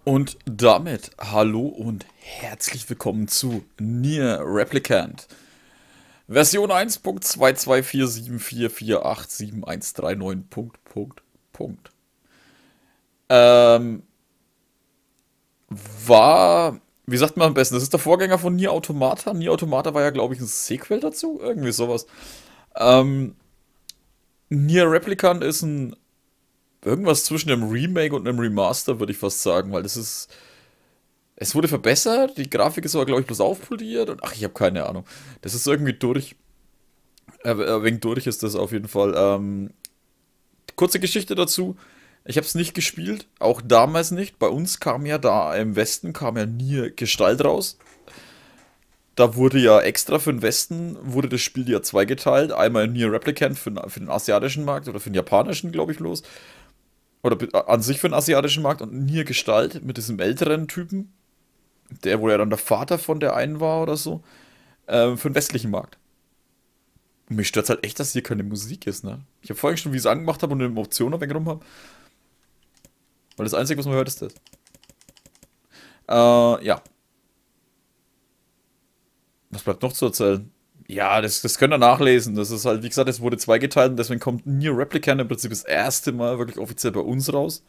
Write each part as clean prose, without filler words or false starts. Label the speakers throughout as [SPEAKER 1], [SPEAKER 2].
[SPEAKER 1] Und damit hallo und herzlich willkommen zu Nier Replicant. Version 1.22474487139. Ähm, wie sagt man am besten? Das ist der Vorgänger von Nier Automata. Nier Automata war ja, glaube ich, ein Sequel dazu. Irgendwie sowas. Ähm, Nier Replicant ist ein irgendwas zwischen einem Remake und einem Remaster, würde ich fast sagen, weil es wurde verbessert, die Grafik ist aber, glaube ich, bloß aufpoliert und ach, ich habe keine Ahnung. Das ist irgendwie durch. Wegen durch ist das auf jeden Fall. Kurze Geschichte dazu. Ich habe es nicht gespielt, auch damals nicht. Bei uns kam ja da im Westen kam ja nie Gestalt raus. Da wurde ja extra für den Westen wurde das Spiel ja zweigeteilt. Einmal Nier Replicant für den asiatischen Markt oder für den japanischen, glaube ich, bloß. Oder an sich für den asiatischen Markt und Nier Gestalt mit diesem älteren Typen, der wo ja dann der Vater von der einen war oder so, für den westlichen Markt. Und mich stört halt echt, dass hier keine Musik ist, ne? Ich habe vorhin schon, wie ich es angemacht habe und eine Option ein wenig rum habe. Weil das Einzige, was man hört, ist das. Ja. Was bleibt noch zu erzählen? Ja, das könnt ihr nachlesen. Das ist halt, wie gesagt, es wurde zweigeteilt und deswegen kommt Nier Replicant im Prinzip das erste Mal wirklich offiziell bei uns raus.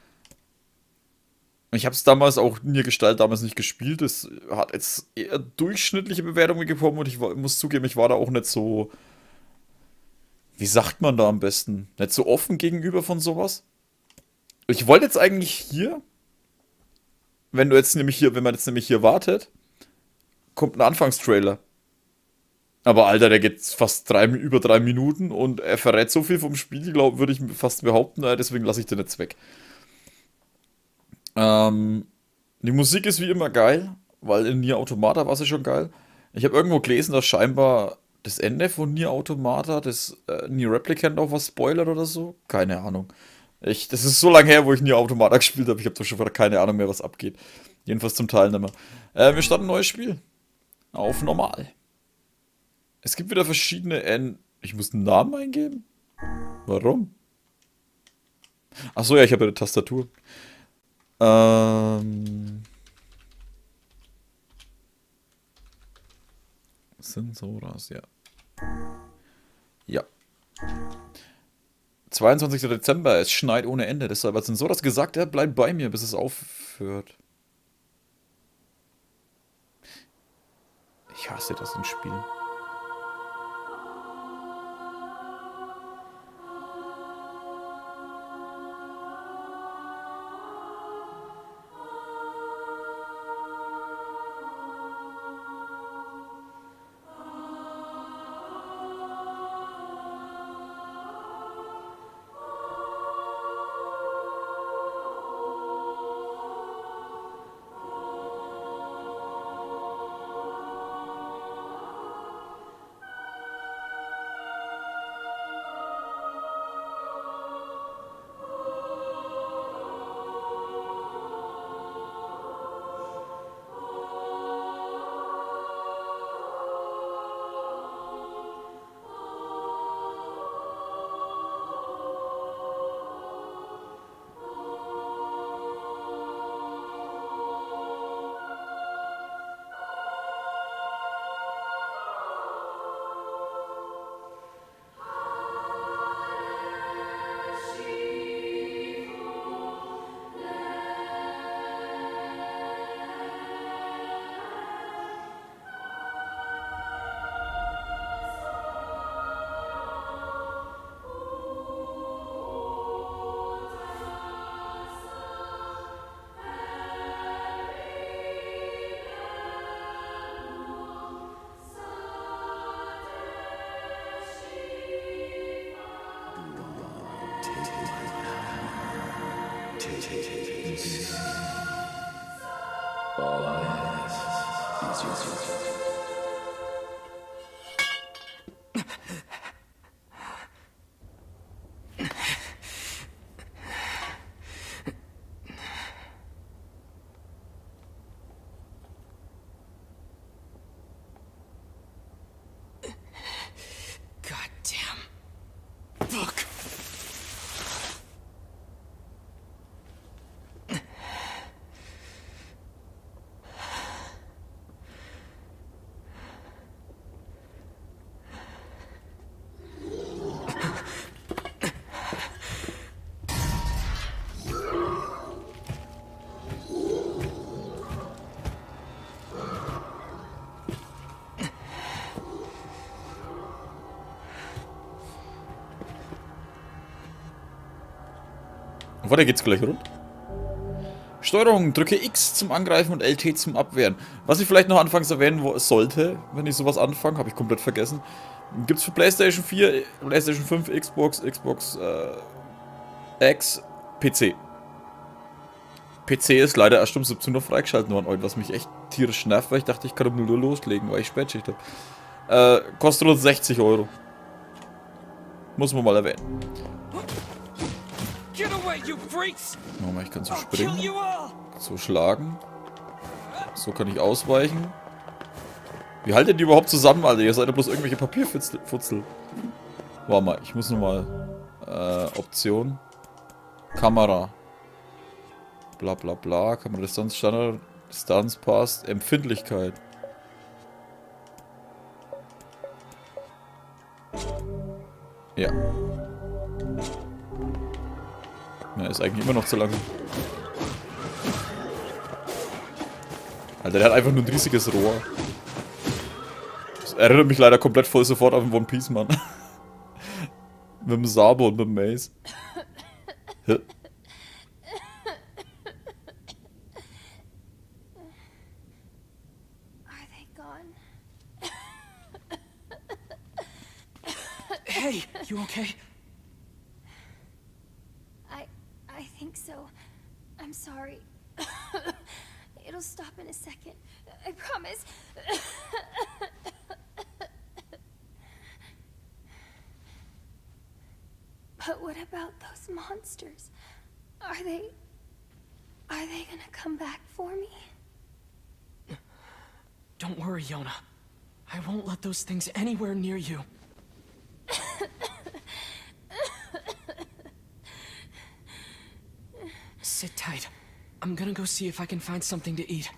[SPEAKER 1] Ich habe es damals auch Nier Gestalt damals nicht gespielt. Es hat jetzt eher durchschnittliche Bewertungen bekommen und muss zugeben, ich war da auch nicht so, wie sagt man da am besten, nicht so offen gegenüber von sowas. Ich wollte jetzt eigentlich hier, wenn man jetzt nämlich hier wartet, kommt ein Anfangstrailer. Aber Alter, der geht fast über 3 Minuten und er verrät so viel vom Spiel, glaube würde ich fast behaupten, deswegen lasse ich den jetzt weg. Ähm, die Musik ist wie immer geil, weil in Nier Automata war sie schon geil. Ich habe irgendwo gelesen, dass scheinbar das Ende von Nier Automata, das Nier Replicant auch was spoilert oder so. Keine Ahnung. Das ist so lange her, wo ich Nier Automata gespielt habe. Ich habe doch schon wieder keine Ahnung mehr, was abgeht. Jedenfalls zum Teil nicht mehr. Wir starten ein neues Spiel. Auf normal. Es gibt wieder verschiedene Ich muss einen Namen eingeben? Warum? Ach so, ja, ich habe ja eine Tastatur. Ähm. Sensoras, ja. Ja. 22. Dezember, es schneit ohne Ende. Deshalb hat Sensoras gesagt, er bleibt bei mir, bis es aufhört. Ich hasse das in Spielen. Warte, geht's gleich rund. Steuerung, drücke X zum Angreifen und LT zum Abwehren. Was ich vielleicht noch anfangs erwähnen sollte, wenn ich sowas anfange, habe ich komplett vergessen. Gibt's für PlayStation 4, PlayStation 5, Xbox, Xbox X, PC. PC ist leider erst um 17 Uhr freigeschaltet worden, was mich echt tierisch nervt, weil ich dachte, ich kann um 0 Uhr loslegen, weil ich Spätschicht habe. Kostet uns 60 €. Muss man mal erwähnen. Oh, ich kann so springen, so schlagen. So kann ich ausweichen. Wie haltet ihr überhaupt zusammen, Alter? Ihr seid ja bloß irgendwelche Papierfutzel. Warte mal, ich muss nochmal Option. Kamera. Bla bla bla. Kameradistanz, Standard, Distanz passt. Empfindlichkeit. Ja. Ja, ist eigentlich immer noch zu langsam. Alter, der hat einfach nur ein riesiges Rohr. Das erinnert mich leider komplett voll sofort auf den One Piece, Mann. Mit dem Sabo und mit dem Mace.
[SPEAKER 2] Hey, you okay?
[SPEAKER 3] I think so. I'm sorry. It'll stop in a second. I promise. But what about those monsters? Are they gonna come back for me?
[SPEAKER 2] Don't worry, Yona. I won't let those things anywhere near you. Sit tight. I'm gonna go see if I can find something to eat.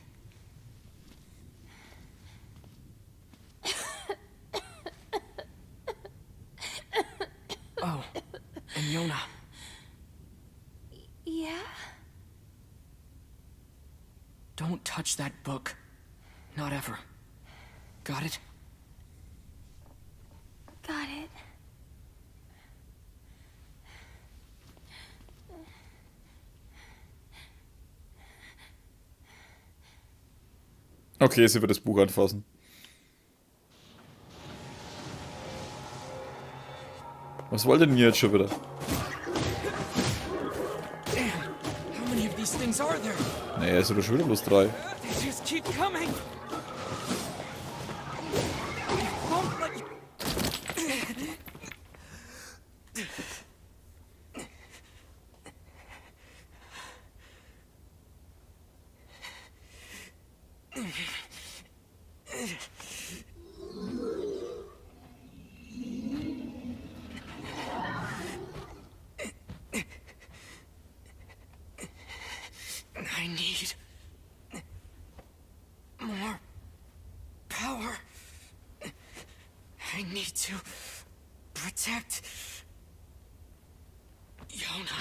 [SPEAKER 2] Oh, and Yona.
[SPEAKER 3] Yeah?
[SPEAKER 2] Don't touch that book. Not ever. Got it?
[SPEAKER 3] Got it.
[SPEAKER 1] Okay, sie wird das Buch anfassen. Was wollt denn ihr jetzt schon wieder?
[SPEAKER 2] How many of these things are there?
[SPEAKER 1] Nee, es sind doch schon wieder bloß 3.
[SPEAKER 2] They just keep coming. Won't let you. I need more power. I need to protect Yona.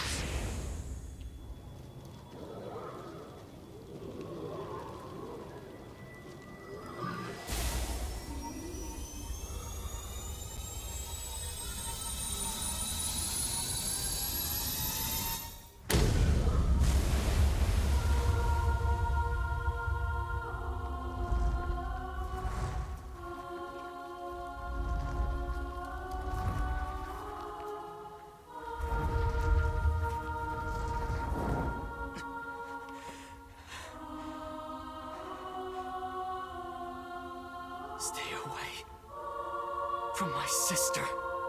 [SPEAKER 2] Stay away from my sister.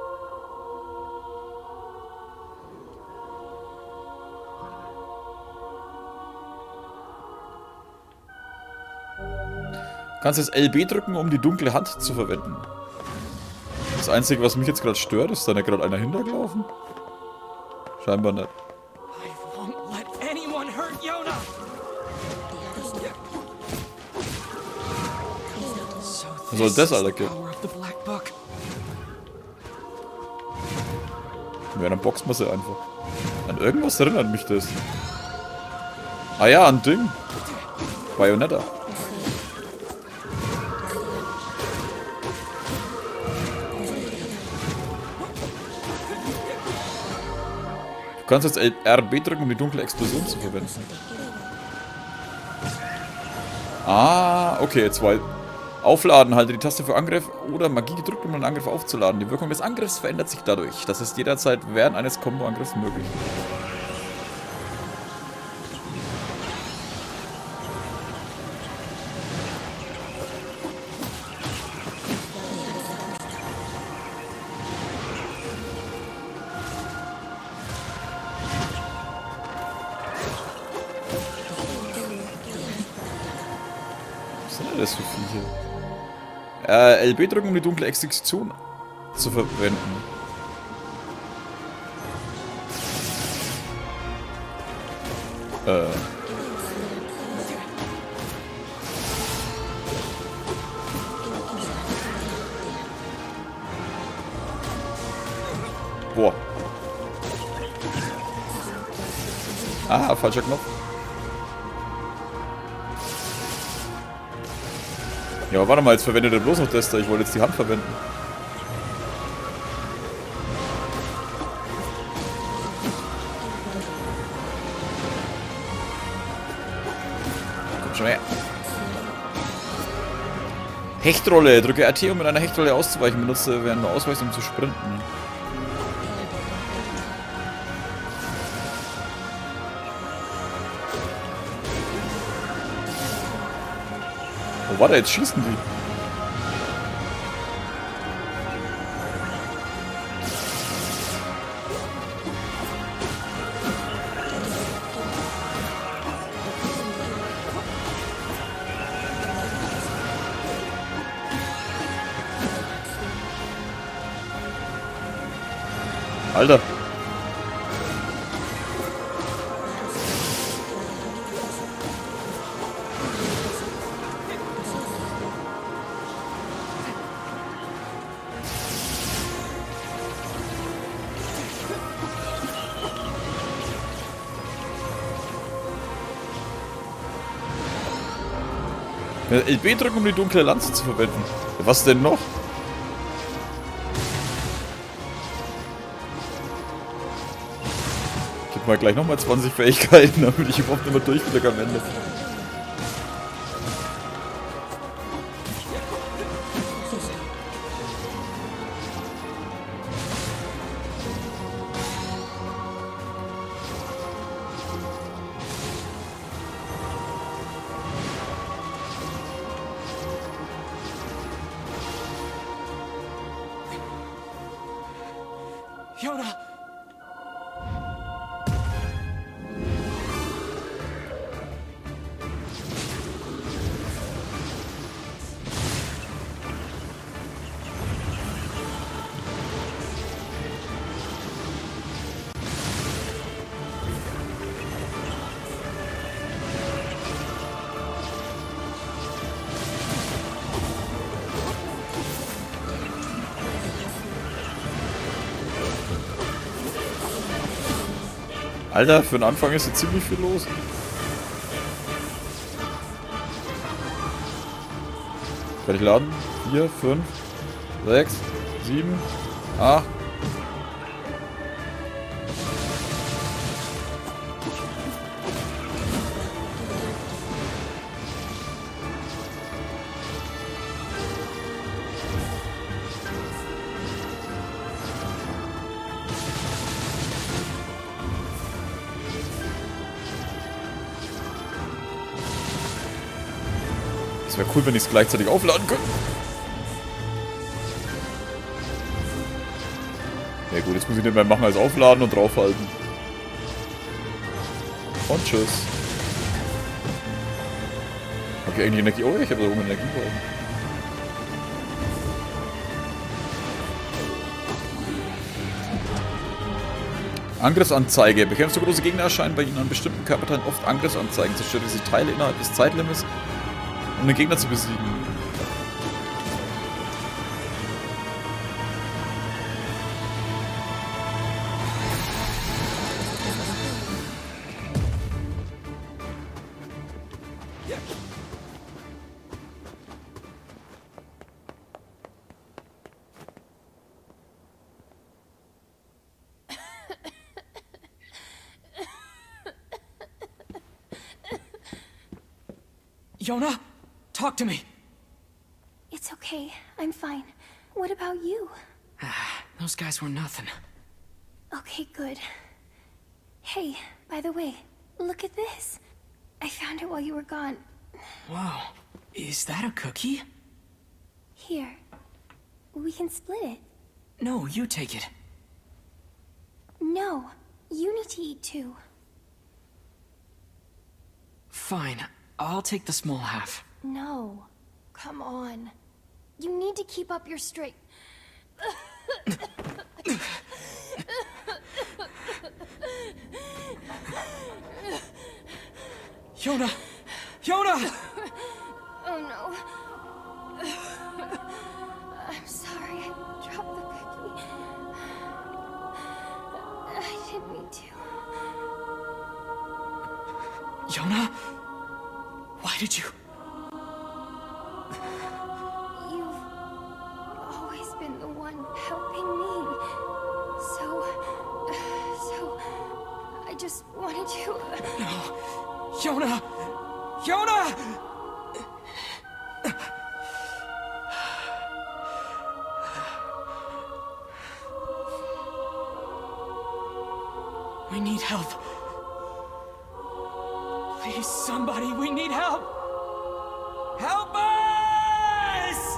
[SPEAKER 1] Kannst jetzt LB drücken, um die dunkle Hand zu verwenden. Das Einzige, was mich jetzt gerade stört, ist da gerade einer hintergelaufen? Scheinbar nicht.
[SPEAKER 2] I won't let anyone hurt Yona. So
[SPEAKER 1] Was soll das, Alter?
[SPEAKER 2] power of the Black Book.
[SPEAKER 1] Ja, dann boxt man sie einfach. An irgendwas erinnert mich das. Ah ja, an Ding. Bayonetta. Du kannst jetzt RB drücken, um die dunkle Explosion zu verwenden. Ah, okay, zwei. Aufladen, halte die Taste für Angriff oder Magie gedrückt, um einen Angriff aufzuladen. Die Wirkung des Angriffs verändert sich dadurch. Das ist jederzeit während eines Combo-Angriffs möglich. Was sind denn das für Viecher? LB drücken, um die dunkle Exekution zu verwenden. Boah. Ah, falscher Knopf. Ja, aber warte mal, jetzt verwendet er bloß noch das da. Ich wollte jetzt die Hand verwenden. Kommt schon her. Hechtrolle. Drücke RT, um mit einer Hechtrolle auszuweichen. Benutze während du ausweichst, um zu sprinten. Oh, warte, jetzt schießen die. Alter. LB drücken, um die dunkle Lanze zu verwenden. Was denn noch? Gib mal gleich nochmal 20 Fähigkeiten, damit ich überhaupt nicht mehr durchblicke am Ende.
[SPEAKER 2] Yoda!
[SPEAKER 1] Alter, für den Anfang ist hier ziemlich viel los. Fertig laden. 4, 5, 6, 7, 8. Es wäre cool, wenn ich es gleichzeitig aufladen könnte. Ja gut, jetzt muss ich nicht mehr machen als aufladen und draufhalten. Und tschüss. Okay, eigentlich Energie. Oh, ich habe da oben Energieballen. Angriffsanzeige. Bekämpfst du große Gegner, erscheinen bei ihnen an bestimmten Körperteilen oft Angriffsanzeigen. Zerstört diese Teile innerhalb des Zeitlimits, um den Gegner zu besiegen.
[SPEAKER 2] Yona, talk to me.
[SPEAKER 3] It's okay. I'm fine. What about you?
[SPEAKER 2] Those guys were nothing.
[SPEAKER 3] Okay, good. Hey, by the way, look at this. I found it while you were gone.
[SPEAKER 2] Whoa, is that a cookie?
[SPEAKER 3] Here. We can split it.
[SPEAKER 2] No, you take it.
[SPEAKER 3] No, you need to eat too.
[SPEAKER 2] Fine, I'll take the small half.
[SPEAKER 3] No. Come on. You need to keep up your straight.
[SPEAKER 2] Yona! Yona!
[SPEAKER 3] Oh no. I'm sorry I dropped the cookie. I didn't mean to.
[SPEAKER 2] Yona? Why did you?
[SPEAKER 3] You've always been the one helping me. So I just wanted to...
[SPEAKER 2] No. Yona! Yona! We need help. Please, somebody, we need help! Help us!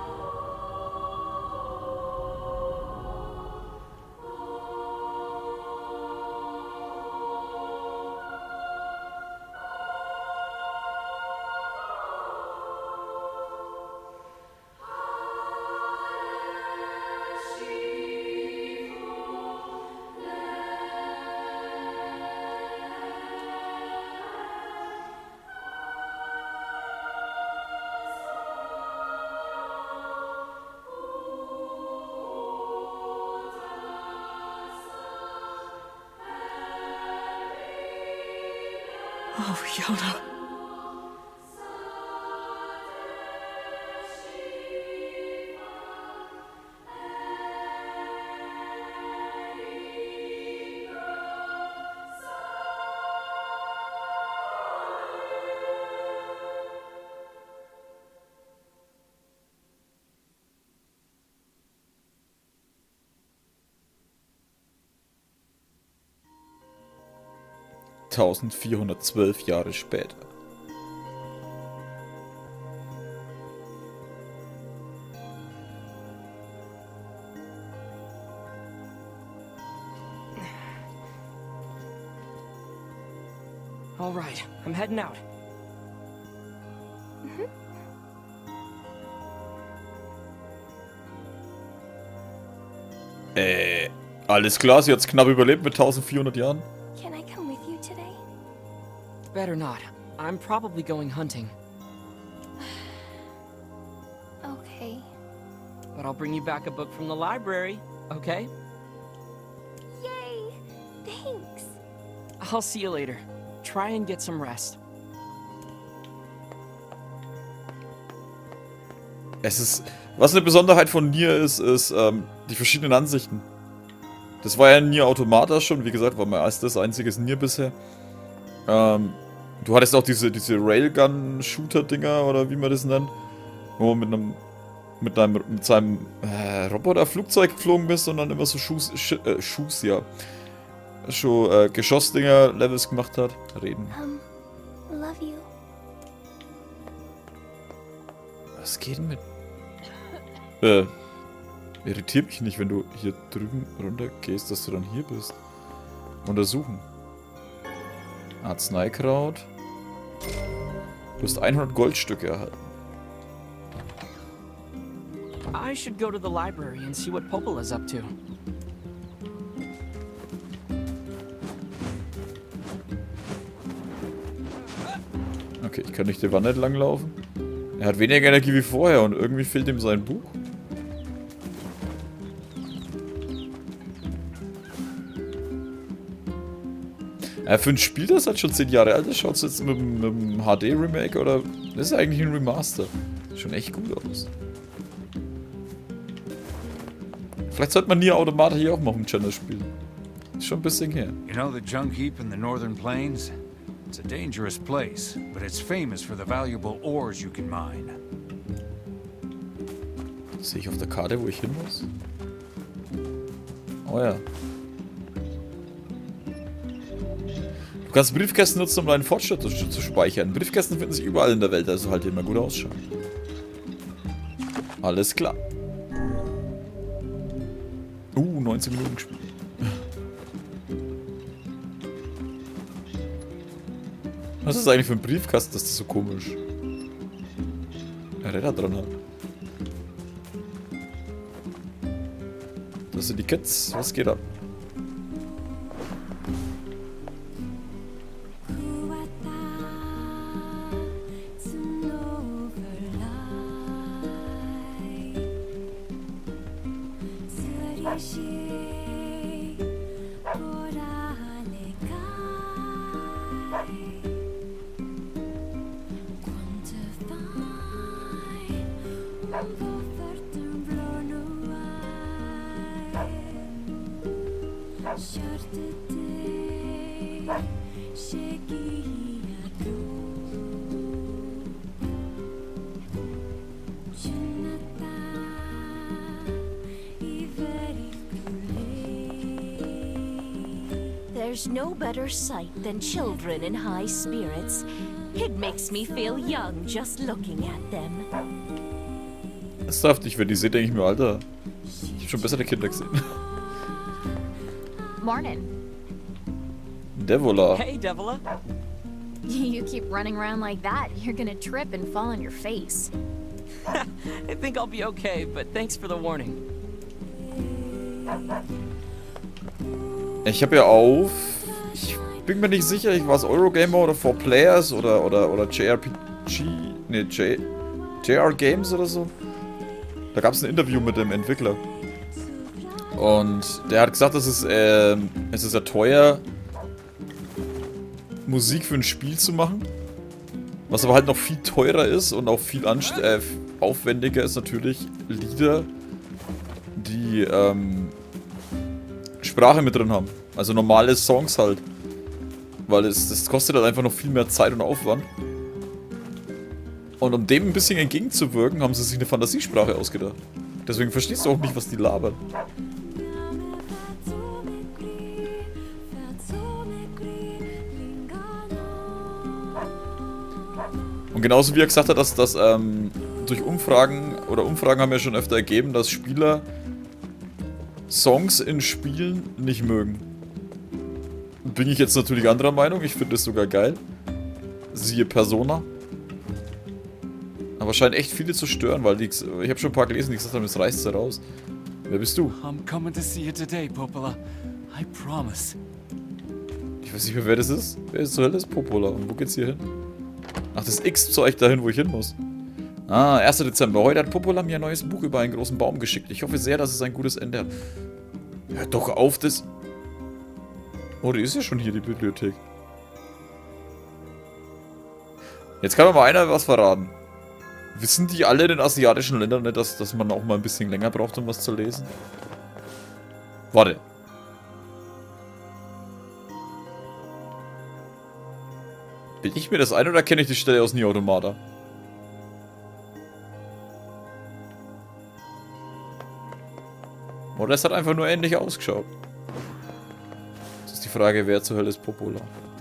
[SPEAKER 2] Oh, Yona.
[SPEAKER 1] Jahre später.
[SPEAKER 2] All right, I'm heading out.
[SPEAKER 1] Alles klar, sie hat's knapp überlebt mit 1400 Jahren.
[SPEAKER 3] Can I come with you today?
[SPEAKER 2] Better not. I'm probably going hunting.
[SPEAKER 3] Okay.
[SPEAKER 2] But I'll bring you back a book from the library, okay?
[SPEAKER 3] Yay! Thanks.
[SPEAKER 2] I'll see you later. Try and get some rest.
[SPEAKER 1] Was eine Besonderheit von Nier ist, die verschiedenen Ansichten. Das war ja in Nier Automata schon, wie gesagt, war mein erstes, einziges Nier bisher. Du hattest auch diese Railgun-Shooter-Dinger, oder wie man das nennt, wo man mit seinem Roboter-Flugzeug geflogen bist und dann immer so Geschossdinger Levels gemacht hat. Reden.
[SPEAKER 3] Love you.
[SPEAKER 1] Was geht denn mit? Irritiert mich nicht, wenn du hier drüben runter gehst, dass du dann hier bist. Untersuchen. Arzneikraut. Du hast 100 Goldstücke erhalten.
[SPEAKER 2] I should go to the library and see what Popola's up to.
[SPEAKER 1] Okay, ich kann nicht die Wand entlang laufen. Er hat weniger Energie wie vorher und irgendwie fehlt ihm sein Buch. Für ein Spiel, das halt schon 10 Jahre alt ist, schaut es jetzt mit dem HD-Remake oder... Das ist eigentlich ein Remaster. Sieht schon echt gut aus. Vielleicht sollte man Nier Automata hier auch mal im Channel spielen. Ist schon ein bisschen her.
[SPEAKER 4] You know the junk heap in the northern plains? It's a dangerous place, but it's famous for the valuable ores you can mine.
[SPEAKER 1] Sehe ich auf der Karte, wo ich hin muss? Oh ja. Du kannst Briefkästen nutzen, um deinen Fortschritt zu speichern. Briefkästen finden sich überall in der Welt, also halt immer gut ausschauen. Alles klar. 19 Minuten gespielt. Was ist das eigentlich für ein Briefkasten? Das ist so komisch. Räder dran hat. Das sind die Kids. Was geht ab?
[SPEAKER 5] There's no better sight than children in high spirits. It makes me feel young just looking at them.
[SPEAKER 1] Ernsthaft, wenn ich sehe, denke ich mir, Alter, ich habe schon bessere Kinder gesehen.
[SPEAKER 6] Morning.
[SPEAKER 1] Devola.
[SPEAKER 2] Hey, Devola.
[SPEAKER 6] You keep running around like that, you're gonna trip and fall on your face.
[SPEAKER 2] I think I'll be okay, but thanks for the warning.
[SPEAKER 1] Ich habe ja auf... Ich bin mir nicht sicher, ich war es Eurogamer oder 4Players oder JRPG... Ne, JR Games oder so. Da gab es ein Interview mit dem Entwickler. Und der hat gesagt, es ist ja teuer, Musik für ein Spiel zu machen. Was aber halt noch viel teurer ist und auch viel aufwendiger ist natürlich Lieder, die Sprache mit drin haben. Also normale Songs halt. Weil das kostet halt einfach noch viel mehr Zeit und Aufwand. Und um dem ein bisschen entgegenzuwirken, haben sie sich eine Fantasiesprache ausgedacht. Deswegen verstehst du auch nicht, was die labern. Und genauso wie er gesagt hat, dass durch Umfragen haben ja schon öfter ergeben, dass Spieler Songs in Spielen nicht mögen. Bin ich jetzt natürlich anderer Meinung, ich finde es sogar geil. Siehe Persona. Aber scheint echt viele zu stören, weil ich habe schon ein paar gelesen, die gesagt haben, es reißt sie raus. Wer bist du?
[SPEAKER 4] I'm coming to see you today, Popola. I promise.
[SPEAKER 1] Ich weiß nicht mehr, wer das ist. Wer zur Hölle ist Popola? Und wo geht's hier hin? Ach, das X zeigt dahin, wo ich hin muss. Ah, 1. Dezember. Heute hat Popola mir ein neues Buch über einen großen Baum geschickt. Ich hoffe sehr, dass es ein gutes Ende hat. Hör doch auf, das... Oh, die ist ja schon hier, die Bibliothek. Jetzt kann doch mal einer was verraten. Wissen die alle in den asiatischen Ländern nicht, dass man auch mal ein bisschen länger braucht, um was zu lesen? Warte. Bin ich mir das ein oder kenne ich die Stelle aus Nier Automata? Oder es hat einfach nur ähnlich ausgeschaut. Das ist die Frage, wer zur Hölle ist Popola?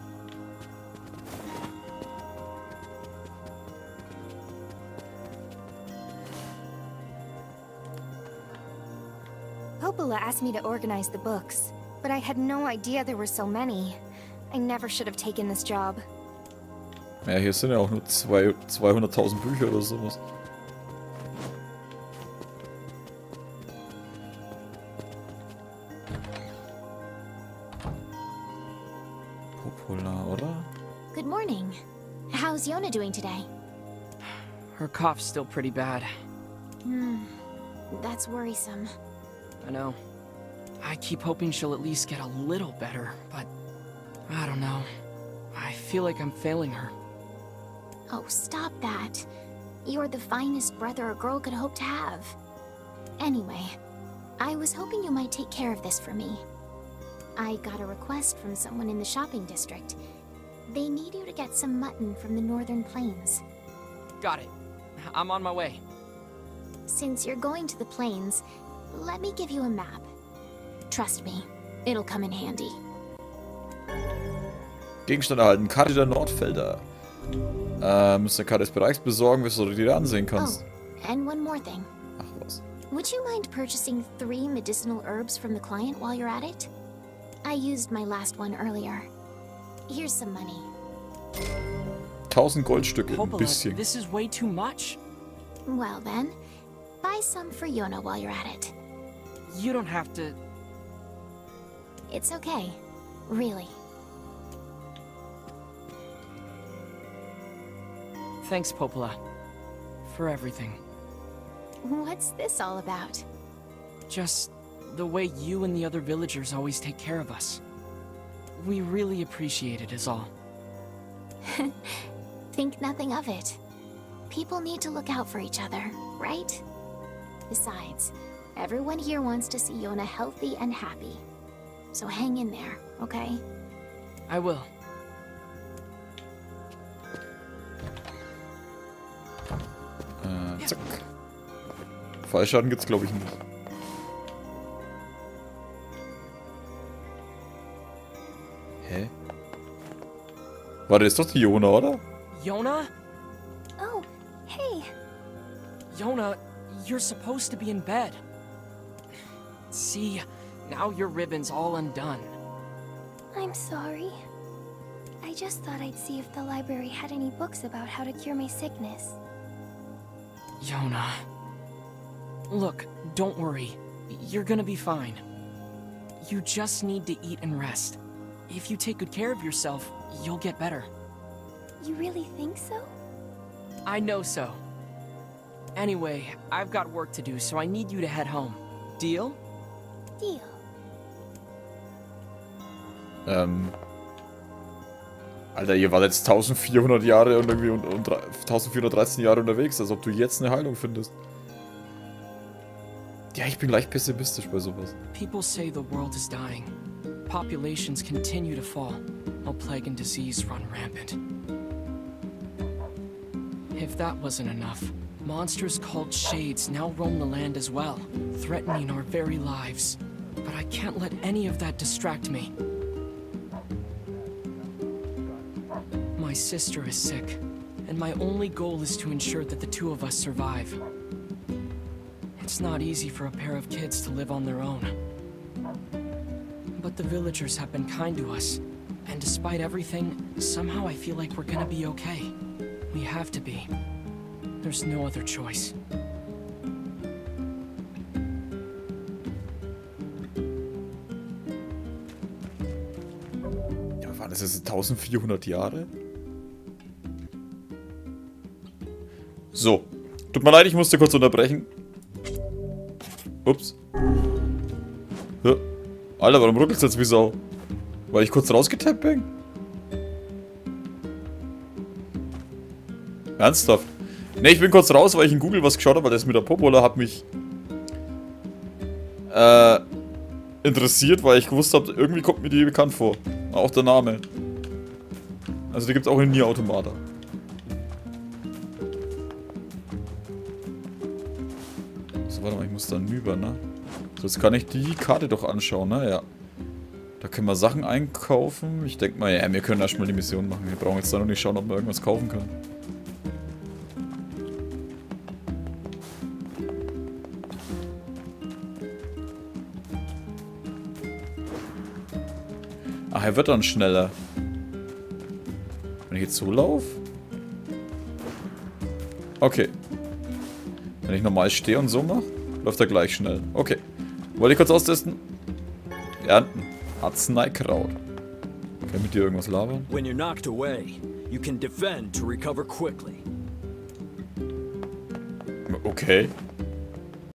[SPEAKER 3] Popola asked me to organize the books, but I had no idea there were so many. I never should have taken this job.
[SPEAKER 1] Ja, hier sind ja auch nur 200.000 Bücher oder sowas. Popola, oder?
[SPEAKER 6] Good morning. How's Yona doing today?
[SPEAKER 2] Her cough's still pretty bad.
[SPEAKER 6] That's worrisome.
[SPEAKER 2] I know. I keep hoping she'll at least get a little better, but I don't know. I feel like I'm failing her.
[SPEAKER 6] Oh, stop that. You're the finest brother a girl could hope to have. Anyway, I was hoping you might take care of this for me. I got a request from someone in the shopping district. They need you to get some mutton from the northern plains.
[SPEAKER 2] Got it. I'm on my way.
[SPEAKER 6] Since you're going to the plains, let me give you a map. Trust me, it'll come in handy.
[SPEAKER 1] Gegenstand erhalten. Karte der Nordfelder. Musst eine Karte des Bereichs besorgen, bis du die da ansehen kannst.
[SPEAKER 6] Oh, and one more thing.
[SPEAKER 1] Ach was.
[SPEAKER 6] Would you mind purchasing 3 medicinal herbs from the client while you're at it? I used my last one earlier. Here's some money.
[SPEAKER 1] 1000 Goldstücke, ein
[SPEAKER 2] Popola,
[SPEAKER 1] bisschen.
[SPEAKER 2] this is way too much.
[SPEAKER 6] Well then, buy some for Yona while you're at it.
[SPEAKER 2] You don't have to...
[SPEAKER 6] It's okay. Really.
[SPEAKER 2] Thanks, Popola. For everything.
[SPEAKER 6] What's this all about?
[SPEAKER 2] Just the way you and the other villagers always take care of us. We really appreciate it is all.
[SPEAKER 6] Think nothing of it. People need to look out for each other, right? Besides, everyone here wants to see Yona healthy and happy. So hang in there, okay?
[SPEAKER 2] I will.
[SPEAKER 1] Zack. Fallschaden gibt's glaube ich nicht. Hä? Warte, ist doch die Yona, oder?
[SPEAKER 2] Yona?
[SPEAKER 3] Oh, hey.
[SPEAKER 2] Yona, you're supposed to be in bed. See, now your ribbon's all undone.
[SPEAKER 3] I'm sorry. I just thought I'd see if the library had any books about how to cure my sickness.
[SPEAKER 2] Yona. Look, don't worry. You're gonna be fine. You just need to eat and rest. If you take good care of yourself, you'll get better.
[SPEAKER 3] You really think so?
[SPEAKER 2] I know so. Anyway, I've got work to do, so I need you to head home. Deal?
[SPEAKER 3] Deal.
[SPEAKER 1] Alter, ihr wart jetzt 1400 Jahre und irgendwie und 1413 Jahre unterwegs, als ob du jetzt eine Heilung findest. Ja, ich bin leicht pessimistisch bei sowas.
[SPEAKER 2] People say the world is dying. Populations continue to fall, while plague and disease run rampant. If that wasn't enough, monsters called Shades now roam the land as well, threatening our very lives. But I can't let any of that distract me. My sister is sick, and my only goal is to ensure that the two of us survive. It's not easy for a pair of kids to live on their own. But the villagers have been kind to us, and despite everything, somehow I feel like we're gonna be okay. We have to be. There's no other choice.
[SPEAKER 1] Ja, waren das jetzt 1400 Jahre? So. Tut mir leid, ich musste kurz unterbrechen. Ups. Ja. Alter, warum ruckelt's jetzt wie Sau? Weil ich kurz rausgetappt bin? Ernsthaft? Ne, ich bin kurz raus, weil ich in Google was geschaut habe, weil das mit der Popola hat mich interessiert, weil ich gewusst habe, irgendwie kommt mir die bekannt vor. Auch der Name. Also die gibt's auch in Nier Automata. So, warte mal, ich muss da hinüber, ne? So, jetzt kann ich die Karte doch anschauen, ne? Ja. Da können wir Sachen einkaufen. Ich denke mal, ja, wir können erstmal die Mission machen. Wir brauchen jetzt da noch nicht schauen, ob wir irgendwas kaufen können. Ach, er wird dann schneller. Wenn ich jetzt so laufe? Okay. Wenn ich normal stehe und so mache, läuft er gleich schnell. Okay. Wollte ich kurz austesten? Ernten. Arzneikraut. Kann ich mit dir irgendwas labern?
[SPEAKER 7] When you're knocked away, you can defend to recover quickly.
[SPEAKER 1] Okay.